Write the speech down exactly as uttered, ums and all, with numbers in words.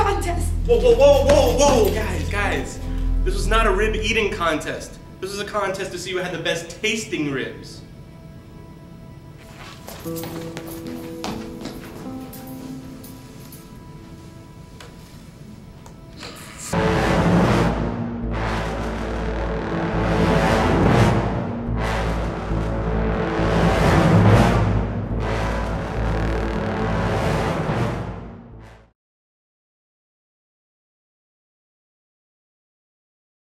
contest. Whoa, whoa, whoa, whoa, whoa, guys, guys. This was not a rib eating contest. This was a contest to see who had the best tasting ribs.